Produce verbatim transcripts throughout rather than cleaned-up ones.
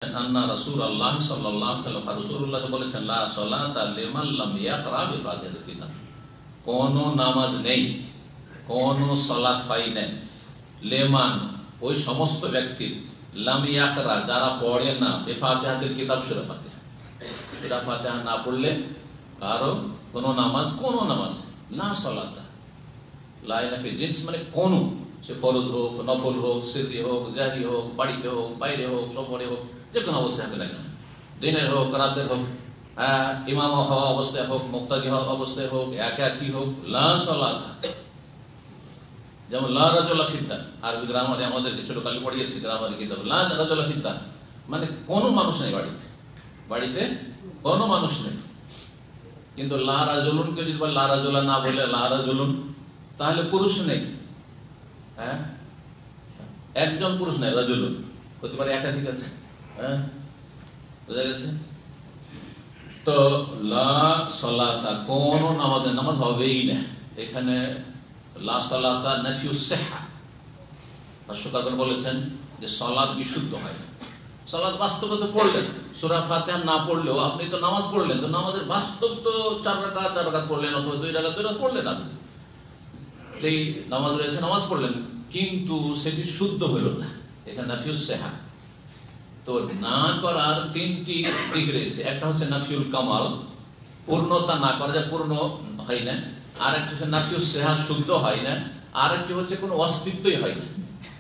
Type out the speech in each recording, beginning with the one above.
আন্না রাসূলুল্লাহ সাল্লাল্লাহু আলাইহি ওয়াসাল্লাম রাসূলুল্লাহ বলেছেন লা সালাতা লিমান লাম ইয়াকরা বিফাতিহাতিল কিতাব, কোন নামাজ নেই, কোন সালাত হয় না লেমান ওই সমস্ত ব্যক্তির লাম ইয়াকরা যারা পড়ে না বিফাতিহাতিল কিতাব সূরা ফাতিহা, সূরা ফাতিহা না পড়লে কারো কোন নামাজ কোন নামাজ লা সালাতা লা নাফি জিন্স মানে কোন, সে ফরজ হোক নফল হোক সিররি হোক জাহরি হোক বাড়িতে হোক বাইরে হোক সফরে হোক যে কোনো অবস্থায় হবে না কেন, দিনের হোক রাতের হোক, হ্যাঁ ইমাম হওয়া অবস্থায় হোক মুক্তাদি হওয়া অবস্থায় হোক একাকী হোক লা সালাতা। যেমন লা রাজুলা ফিদ্দার, আরবি গ্রামারে আমাদেরকে ছোটকালে পড়িয়েছি গ্রামারে কিতাব, লা রাজুলা ফিদ্দার মানে কোনো মানুষ নেই বাড়িতে, বাড়িতে কোনো মানুষ নেই। কিন্তু লা রাজুলুনকে যদি লা রাজুলা না বলে লা রাজুলুন তাহলে পুরুষ নেই, হ্যাঁ একজন পুরুষ নেই, রাজুলুন হতে পারে একাধিক আছে, হ্যাঁ বোঝা গেছে। তো লা সালাতা কোন নামাজের নামাজ হবেই না, এখানে লা সালাতা নাফিউস সিহা, ভাষ্যকার বলেছেন যে সালাত বিশুদ্ধ হয় না। সালাত বাস্তবতা পড়লেন, সূরা ফাতিহা না পড়লেও আপনি তো নামাজ পড়লেন, তো নামাজের বাস্তব তো চার রাকাত চার রাকাত পড়লেন অথবা দুই রাকাত দুই রাকাত পড়লেন, আপনি সেই নামাজ রয়েছে নামাজ পড়লেন কিন্তু সেটি শুদ্ধ হইল না, এখানে নাফিউস সিহা। তো না করার তিনটি দিক রয়েছে, একটা হচ্ছে নাফিউল কামাল, পূর্ণতা না করা যায়, পূর্ণ হয় না, আর একটা হচ্ছে নাফিউস সিহা শুদ্ধ হয় না, আর একটি হচ্ছে কোনো অস্তিত্বই হয় না।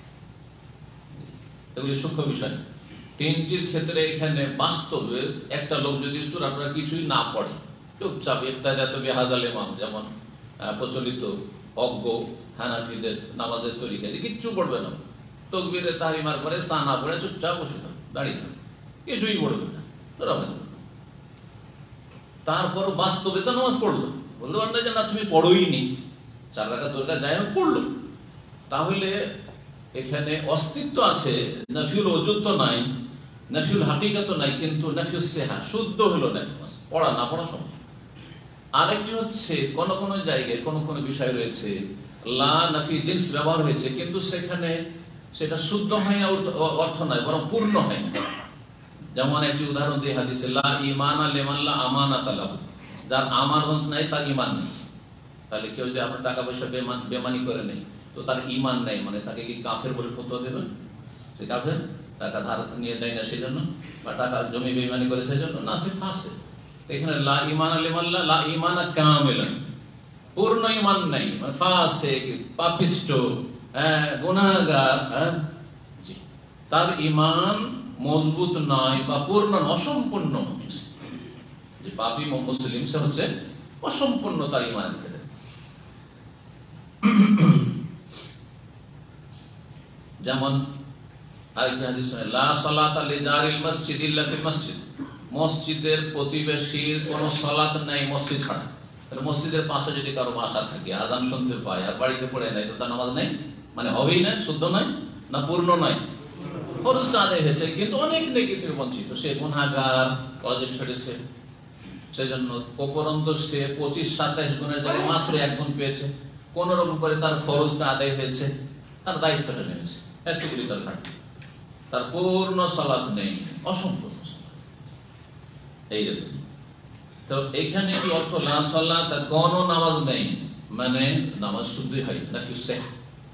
এগুলি সূক্ষ্ম বিষয়। তিনটির ক্ষেত্রে এখানে বাস্তবে একটা লোক যদি সূরা টূরা কিছুই না পড়ে, চুপচাপ ইফতাদাত বিহাযাল ইমাম, যেমন প্রচলিত অজ্ঞ হানাফিদের নামাজের তরিকা যে কিচ্ছু পড়বে না, তাকবীরে তাহরিমার পরে সানা পড়ে চুপচাপ বসে থাকবে, দাঁড়িয়ে থাকবে, কিছুই পড়বে না, তারপর বাস্তবে তো নামাজ পড়লো, বলতে পারেন না যে না তুমি পড়োই নি, চার রাকাত দুই রাকাত যাই হোক পড়লো, তাহলে এখানে অস্তিত্ব আছে, নাফিউল ওজুদ তো নাই, নাফিউল হাকিকাত তো নাই, কিন্তু নাফিউস সিহা শুদ্ধ হলো না, পড়া না পড়া সময়। আরেকটি হচ্ছে কোন কোন জায়গায় কোন কোন বিষয় রয়েছে লা নাফি জিন্স ব্যবহার হয়েছে, কিন্তু সেখানে সেটা শুদ্ধ হয় না, অর্থ নয় বরং পূর্ণ হয় না। যেমন একটি উদাহরণ দিয়ে হাদিসে লা ঈমানা লিমান লা আমানাতা লাহু, যার আমানত নাই তার ঈমান নেই। তাহলে কেউ যদি আপনার টাকা পয়সা বেমান বেমানি করে নেই তো তার ঈমান নেই, মানে তাকে কি কাফের বলে ফতোয়া দেবেন? সে কাফের, টাকা ধার নিয়ে যায় না সেই জন্য, বা টাকা জমি বেমানি করে সেই জন্য না, সে ফাসিক। এখানে লা ঈমানা লিমান লা লা ঈমানা কামিলান, পূর্ণ ঈমান নাই, মানে ফাসিক পাপিষ্ট গুনাহগার, জি তার ঈমান মজবুত নয় বা পূর্ণ অসম্পূর্ণ, যে পাপী মুসলিম সে হচ্ছে অসম্পূর্ণ তার ঈমানের ক্ষেত্রে। যেমন আরেকটি হাদিস শুনে লা সালাতা লিজারিল মসজিদ ইল্লা ফিল মসজিদ, মসজিদের প্রতিবেশীর কোনো সালাত নাই মসজিদ ছাড়া। তাহলে মসজিদের পাশে যদি কারো বাসা থাকে আযান শুনতে পায় আর বাড়িতে পড়ে নাই তো তার নামাজ নেই, মানে হবেই না, শুদ্ধ নয় না পূর্ণ নয়, ফরজটা আদায় হয়েছে কিন্তু অনেক নেকি থেকে বঞ্চিত, সে গুনাহগার, ওয়াজিব ছেড়েছে, সেজন্য উপরন্ত সে পঁচিশ সাতাইশ গুণের জায়গায় মাত্র এক গুণ পেয়েছে, কোন রকম করে তার ফরজটা আদায় হয়েছে, তার দায়িত্বটা নেমেছে, এতগুলি তার ঘাটতি, তার পূর্ণ সালাত নেই, অসম্পূর্ণ সালাত এইরকম। তো এখানে কি অর্থ লা সালাত, কোন নামাজ নেই, মানে নামাজ শুদ্ধই হয় না, নাফিউস সিহা,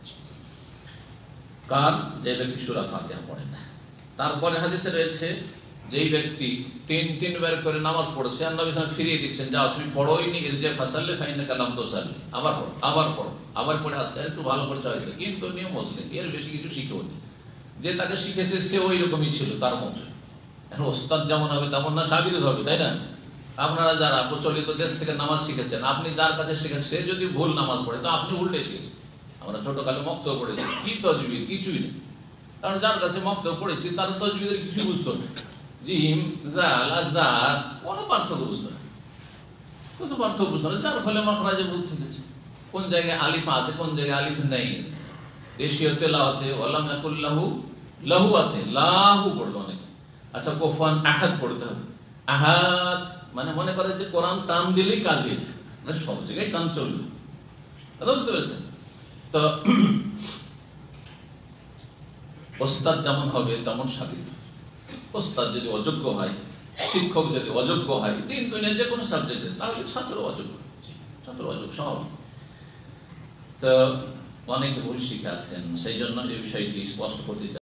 কার যে ব্যক্তি সূরা ফাতিহা পড়ে না। তারপরে হাদিসে রয়েছে যেই ব্যক্তি তিন তিনবার করে নামাজ পড়েছে আর নবী সাল্লাল্লাহু আলাইহি ওয়াসাল্লাম ফিরিয়ে দিচ্ছেন, যাও তুমি পড়োই নি, যে ফাসাল্লি ফাইন্নাকা লাম তুসাল্লি, আবার পড়ো আবার পড়ো আবার পড়ে আসতে একটু ভালো করে চাই, কিন্তু নিয়ম মুসলিম এর বেশি কিছু শিখেওনি, যে তাকে শিখেছে সে ওই রকমই ছিল তার মতো। এখন ওস্তাদ যেমন হবে তেমন না শাগির্দ হবে, তাই না? আপনারা যারা প্রচলিত দেশ থেকে নামাজ শিখেছেন, আপনি যার কাছে শিখেছেন সে যদি ভুল নামাজ পড়ে তো আপনি উল্টে শিখেছেন। আমরা ছোটকালে মক্তব পড়েছি, কি তাজবিদ কিছুই নেই, কারণ যার কাছে মক্তব পড়েছি তার তাজবিদের কিছু বুঝতো না, জিম জাল আজার কোনো পার্থক্য বুঝতো না, কত পার্থক্য বুঝতো না, যার ফলে মাখরাজে ভুল থেকেছে, কোন জায়গায় আলিফ আছে কোন জায়গায় আলিফ নেই। দেশীয় তেলাওয়াতে ওয়ালাম ইয়াকুল লাহু, লাহু আছে লাহু পড়তো অনেকে, আচ্ছা কুফুয়ান আহাদ পড়তে হবে, আহাদ মানে মনে করে যে কোরআন টান দিলেই কাজ হয়ে যায়, মানে সব জায়গায় টান চলবে, বুঝতে পেরেছেন? তো ওস্তাদ যেমন হবে তেমন শাগির্দ, ওস্তাদ যদি অযোগ্য হয়, শিক্ষক যদি অযোগ্য হয়, দিন দুনিয়ার যে কোনো সাবজেক্টে, তাহলে ছাত্র অযোগ্য, ছাত্র অযোগ্য স্বাভাবিক। তো অনেকে ভুল শিখে আছেন, সেই জন্য এই বিষয়টি স্পষ্ট করতে